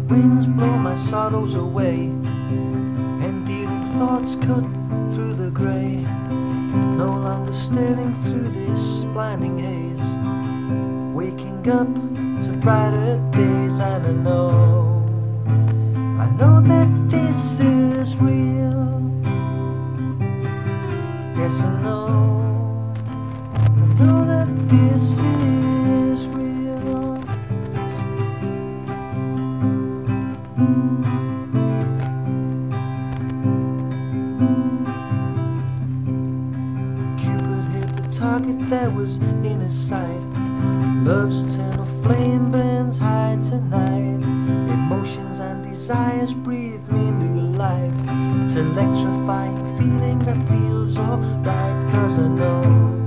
winds blow my sorrows away. Endearing thoughts cut through the grey. No longer staring through this blinding haze. Waking up to brighter days, and I know that this is real. Yes, I know that this is real. Cupid hit the target that was in his sight. Love's eternal flame burns high tonight. Emotions and desires breathe me new life. It's electrifying feeling that feels alright, 'cause I know